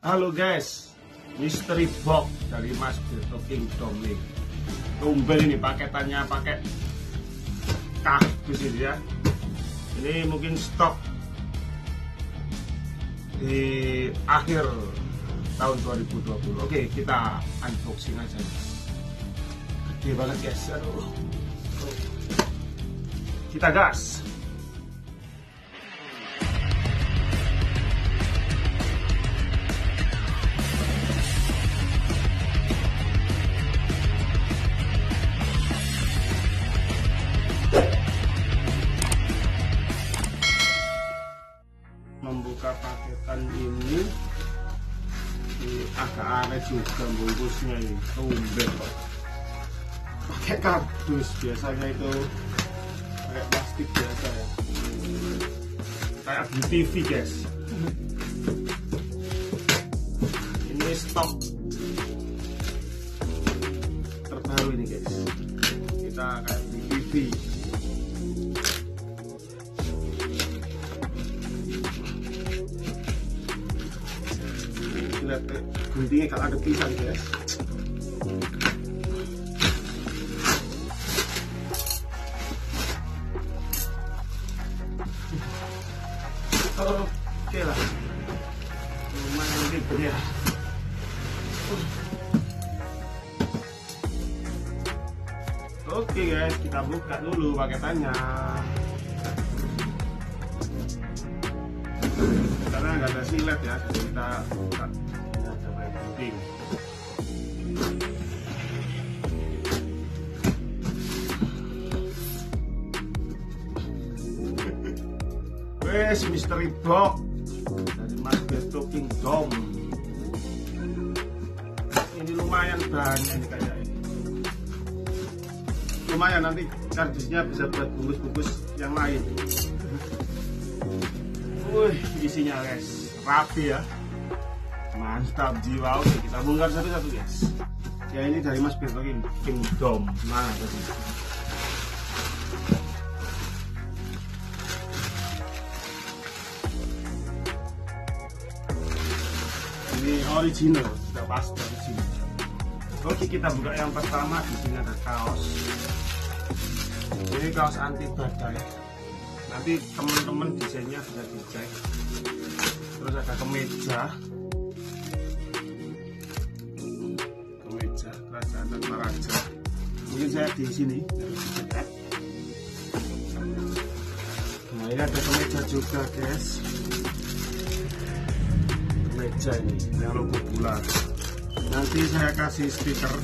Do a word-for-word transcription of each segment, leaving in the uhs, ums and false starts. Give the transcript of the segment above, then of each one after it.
Halo guys, Mystery Box dari Mas Berto Kingdom nih. Tumben ini paketannya pakai kardus ini ya. Ini mungkin stok di akhir tahun dua ribu dua puluh. Oke, kita unboxing aja. Gede banget guys. Aduh. Kita gas. Membuka paketan ini ini agak aneh juga bungkusnya ini, tumben pakai kardus. Biasanya itu pakai plastik biasa ya, kayak di T V guys. Ini stok terbaru ini guys, kita kayak di T V. Lihat guntingnya kalau ada pisang guys. Oke lah, lumayan ribet ya. Oke guys, kita buka dulu paketannya. Karena nggak ada silet ya, jadi kita buka ini aja pakai gunting. Wes, Mystery Box dari Mas Berto Kingdom. Ini lumayan banyak ini kayak ini. Lumayan, nanti kardusnya bisa buat bungkus-bungkus yang lain. Wih, isinya guys, rapi ya, mantap jiwa. Oke, kita bongkar satu-satu guys. Ya ini dari Mas Berto Kingdom. Mana tadi? Ini original, sudah pasti original. Oke, kita buka yang pertama. Di sini ada kaos. Ini kaos anti badai. Nanti teman-teman desainnya bisa dicek. Terus ada kemeja, kemeja kerajaan tanpa raja. Mungkin saya di sini. Nah, ini ada kemeja juga guys. Kemeja ini yang logo bulat. Nanti saya kasih stiker.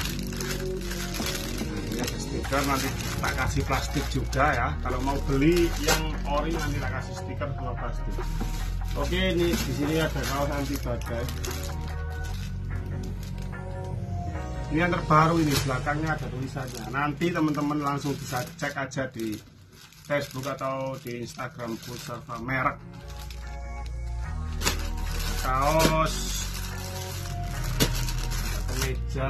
Nah, ini ada stiker, nanti tak kasih plastik juga ya. Kalau mau beli yang ori nanti tak kasih stiker dua plastik. Oke, ini di sini ada kaos anti badai. Ini yang terbaru, ini belakangnya ada tulisannya. Nanti teman-teman langsung bisa cek aja di Facebook atau di Instagram Pulsava merek. Kaos, ada kemeja.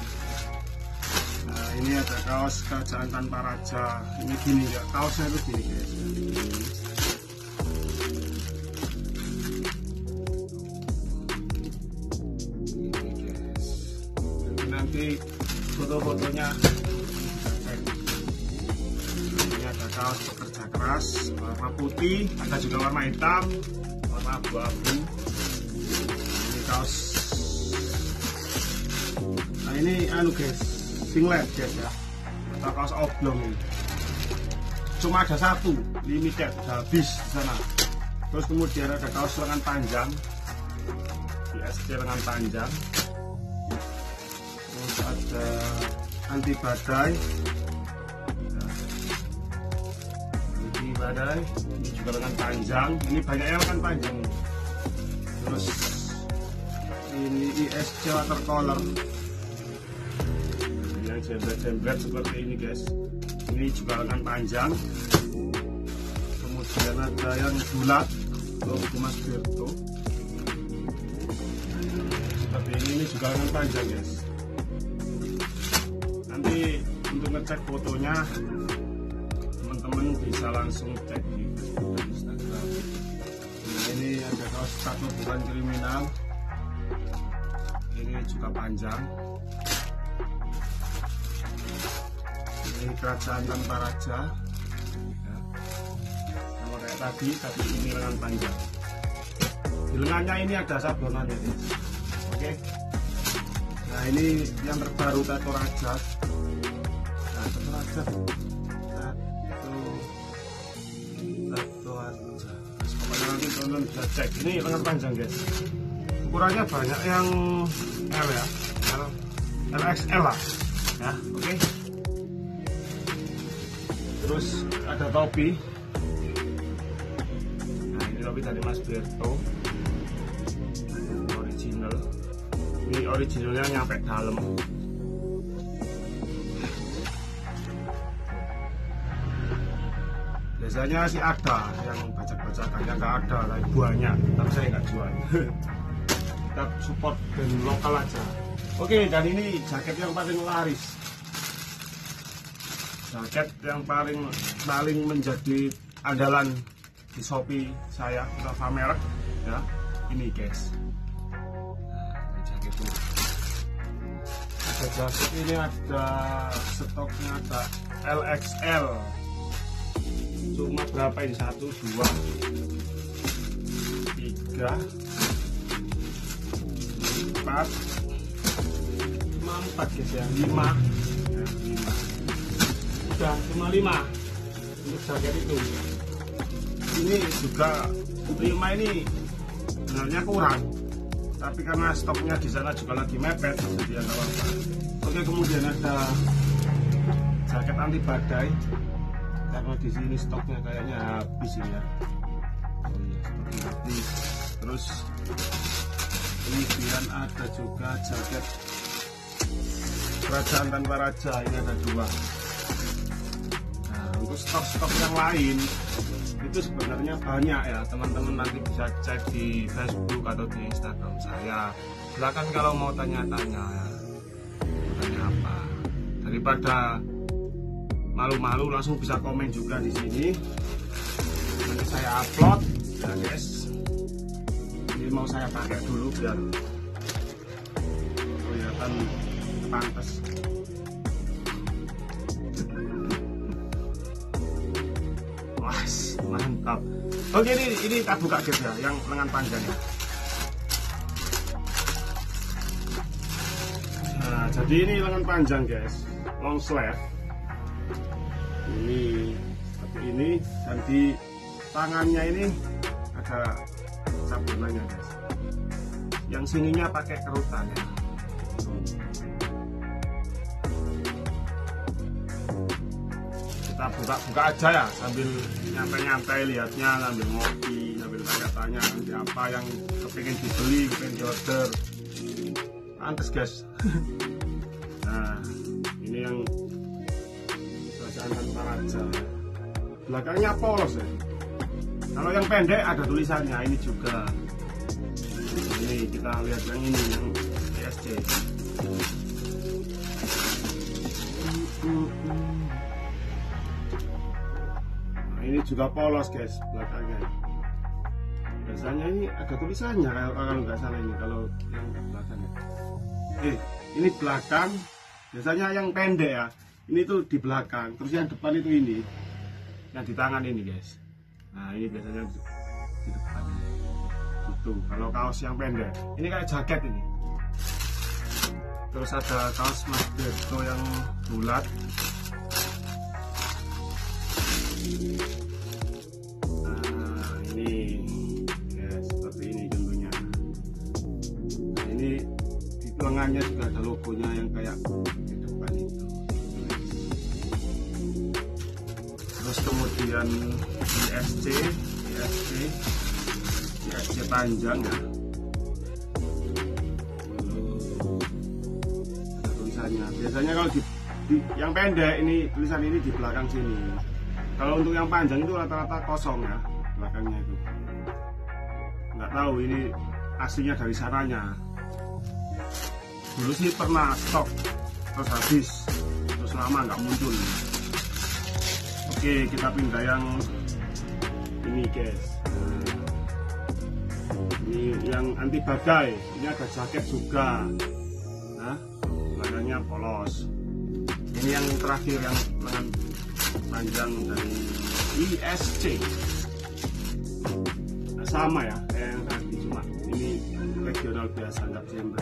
Nah, ini ada kaos kerajaan tanpa raja. Ini gini ya, kaosnya itu gini guys. Ini guys. Nanti foto-fotonya ini ada kaos pekerja keras warna putih, ada juga warna hitam, warna abu-abu. Ini kaos. Nah, ini anu guys, singlet guys ya, atau kaos oblong ini. Cuma ada satu, limited, sudah habis di sana. Terus kemudian ada kaos lengan panjang, di S T lengan panjang. Terus ada anti badai, anti badai, ini juga lengan panjang. Ini banyaknya lengan panjang. Terus ini I S C watercolor. Jembret-jembret seperti ini guys. Ini juga lengan panjang. Kemudian ada yang bulat, logo Mas Berto. Seperti ini, ini juga lengan panjang guys. Nanti untuk ngecek fotonya teman-teman bisa langsung cek di Facebook dan Instagram. Nah, ini ada kaos tato bukan kriminal. juga panjang. Ini kerajaan tanpa raja ya. Sama kayak tadi, tapi ini lengan panjang. Di lengannya ini ada sablonannya guys. Oke. Nah ini yang terbaru tato raja. Nah tato raja, tato tato raja. Pokoknya nanti teman-teman bisa cek. Ini lengan panjang guys. Ukurannya banyak yang L ya, L, L X L lah ya. Oke. Terus ada topi. Nah ini topi dari Mas Berto. Original. Ini originalnya nyampe dalam. Biasanya sih ada yang bajak-bajakannya, nggak ada, tapi banyak. Tapi saya nggak jual. Kita support dan lokal aja. Oke, dan ini jaket yang paling laris. Jaket yang paling paling menjadi andalan di Shopee saya, beberapa merek ya. Ini guys. Ada jaket ini, ada stoknya, ada L X L. Cuma berapa ini? Satu, dua, tiga, empat, cuma empat guys ya, lima, ya, lima. Udah cuma lima untuk jaket itu. Ini juga lima ini sebenarnya kurang. Tapi karena stoknya di sana juga lagi mepet, jadi ya nggak apa-apa. Oke, kemudian ada jaket anti badai, karena di sini stoknya kayaknya habis ini ya. Oh iya, stoknya habis. Terus kemudian ada juga jaket kerajaan tanpa raja, ini ada dua. Nah, untuk stok-stok yang lain itu sebenarnya banyak ya, teman-teman nanti bisa cek di Facebook atau di Instagram saya. Silakan kalau mau tanya-tanya ya, tanya apa, daripada malu-malu langsung bisa komen juga di sini. Nanti saya upload ya guys. Ini mau saya pakai dulu biar kelihatan pantas. Mantap. Oke, ini ini kita buka guys ya, yang lengan panjang ya. Nah, jadi ini lengan panjang guys, long sleeve. Ini seperti ini, dan di tangannya ini ada sablonannya guys. Yang sininya pakai kerutan ya. Kita buka-buka aja ya, sambil nyantai-nyantai lihatnya, sambil ngopi, sambil tanya-tanya nanti apa yang kepingin dibeli, kepingin diorder. Pantes guys. Nah ini yang kerajaan tanpa raja, belakangnya polos ya. Kalau yang pendek ada tulisannya, ini juga. Ini kita lihat yang ini, yang P S C. Ini juga polos guys belakangnya. Biasanya ini ada tulisannya kalau kalau nggak salah ini, kalau yang belakangnya. Eh ini belakang. Biasanya yang pendek ya. Ini tuh di belakang. Terus yang depan itu ini. Yang di tangan ini guys. Nah ini biasanya di, di depan. Itu kalau kaos yang pendek. Ini kayak jaket ini. Terus ada kaos Mas Berto yang bulat. Lengannya juga ada logonya yang kayak di depan itu. Terus kemudian I S C, I S C, I S C panjang ya. Ada tulisannya. Biasanya kalau di, di yang pendek ini, tulisan ini di belakang sini. Kalau untuk yang panjang itu rata-rata kosong ya belakangnya itu. Nggak tahu ini aslinya dari sananya. Dulu sih pernah stok terus habis, terus lama nggak muncul. Oke, kita pindah yang ini guys. Nah, ini yang anti badai. Ini ada jaket juga. Nah, belakangnya polos. Ini yang terakhir yang lengan panjang dari I S C. Nah, sama ya kayak yang tadi, cuma ini regional biasa, nggak jembrek.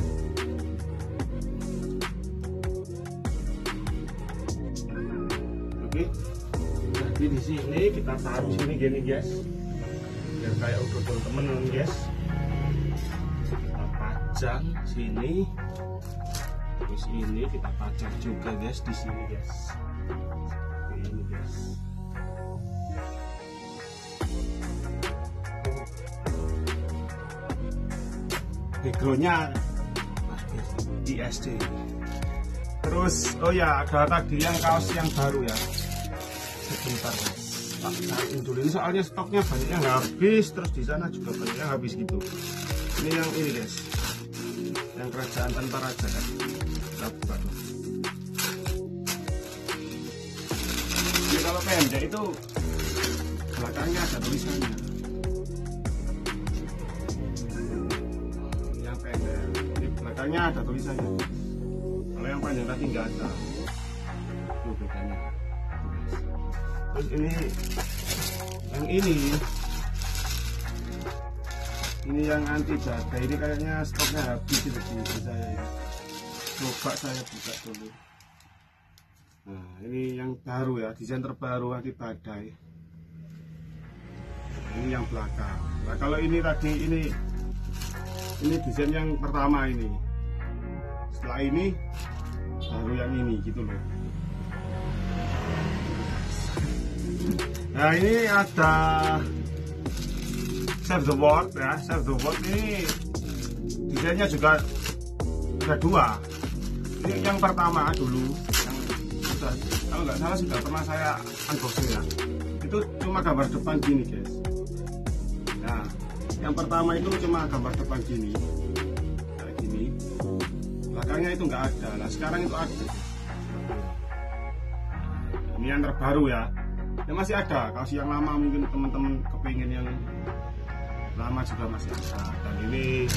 Oke, jadi di sini kita taruh sini gini guys, biar kayak udah temen guys. Kita pajang sini, terus ini kita pajang juga guys di sini guys. Oke, ini guys. Backgroundnya I S C. Terus oh ya, ada tadi yang kaos yang baru ya. Sebentar guys, tak cariin dulu ini soalnya stoknya banyak yang habis, terus di sana juga banyak yang habis gitu. Ini yang ini guys, yang kerajaan tanpa raja kan. Kita buka dulu. Jadi kalau pendek itu belakangnya ada tulisannya. Yang pendek ini belakangnya ada tulisannya. Kalau yang panjang tadi nggak ada. Itu bedanya. Terus ini yang ini ini yang anti jaga, ini kayaknya stoknya habis di sini saya ya. Coba saya buka dulu. Nah, ini yang baru ya, desain terbaru anti badai. Ini yang belakang. Nah, kalau ini tadi ini ini desain yang pertama ini. Setelah ini baru yang ini gitu loh. Nah, ini ada Save the World ya. Save the World ini desainnya juga ada dua. Ini yang pertama dulu yang sudah, kalau nggak salah sudah pernah saya unboxing ya. Itu cuma gambar depan gini guys. Nah, yang pertama itu cuma gambar depan gini kayak gini, belakangnya itu nggak ada. Nah, sekarang itu ada. Ini yang terbaru ya. Ya masih ada, kaos yang lama mungkin teman-teman kepingin yang lama juga masih ada. Dan ini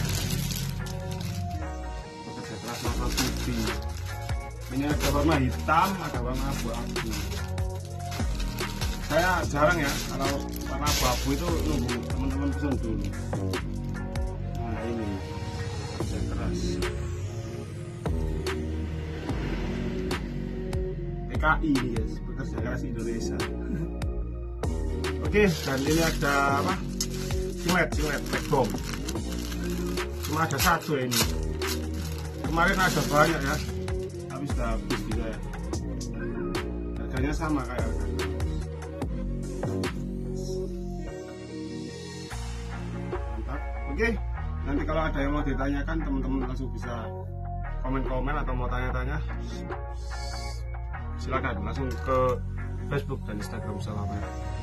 bekerja keras warna putih. Ini ada warna hitam, ada warna abu-abu. Saya jarang ya kalau warna abu-abu itu nunggu teman-teman pesen dulu. Nah, ini bekerja keras P K I ini guys, bekerja keras Indonesia. Oke, dan ini ada apa? Singlet, singlet, backbone. Cuma ada satu ya ini. Kemarin ada banyak ya, tapi sudah habis di saya. Harganya sama kayak harga. Mantap. Oke, nanti kalau ada yang mau ditanyakan, teman-teman langsung bisa komen-komen atau mau tanya-tanya, silakan langsung ke Facebook dan Instagram Salam Merah.